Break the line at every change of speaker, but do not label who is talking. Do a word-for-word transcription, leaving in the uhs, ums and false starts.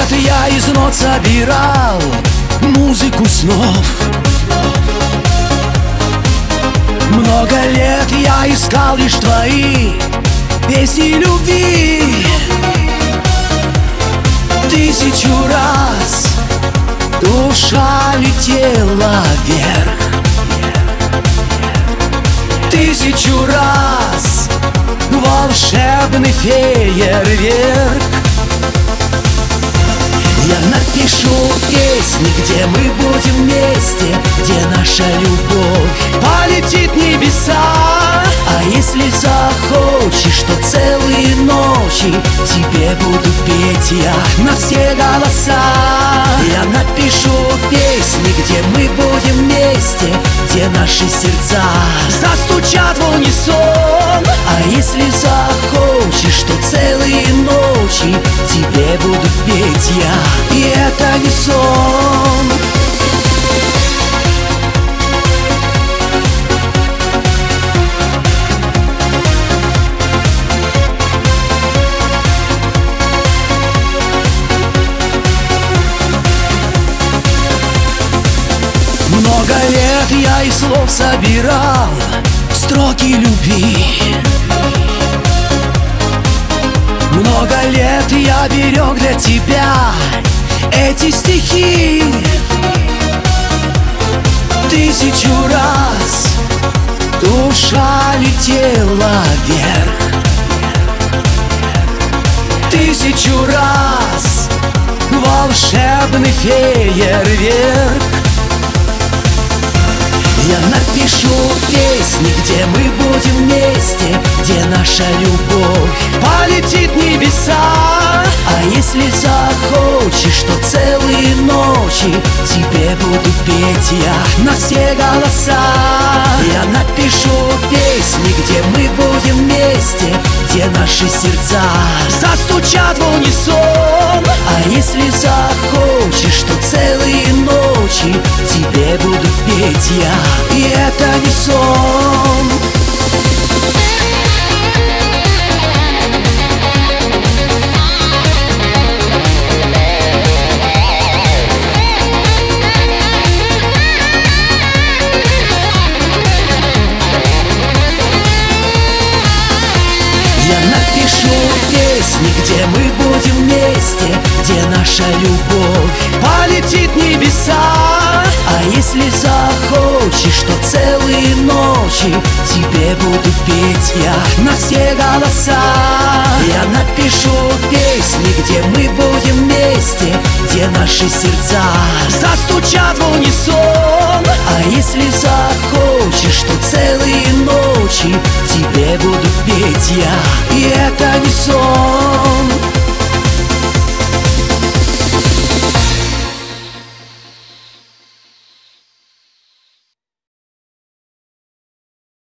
лет я из нот собирал музыку снов. Много лет я искал лишь твои песни любви. Тысячу раз душа летела вверх. Тысячу раз волшебный фейерверк. Я напишу песни, где мы будем вместе, где наша любовь полетит в небеса. А если захочешь, то целые ночи тебе буду петь я на все голоса. Я напишу песни, где мы будем вместе, где наши сердца застучат в унисон. А если захочешь, то целые ночи тебе буду петь я, и это не сон. Много лет я из слов собирал строки любви. Много лет я берег для тебя эти стихи. Тысячу раз душа летела вверх. Тысячу раз волшебный фейерверк. Я напишу песни, где мы будем вместе, где наша любовь полетит в небеса. А если захочешь, то целые ночи тебе буду петь я на все голоса. Я напишу песни, где мы будем вместе, где наши сердца застучат в унисон. А если захочешь, то целые ночи тебе буду петь я, и это не сон. Я напишу песни, где мы будем вместе, где наша любовь полетит в небеса. А если захочешь, то целые ночи тебе буду петь я на все голоса. Я напишу песни, где мы будем вместе, где наши сердца застучат в унисон. А если захочешь, то целые ночи тебе буду петь я, и это не сон.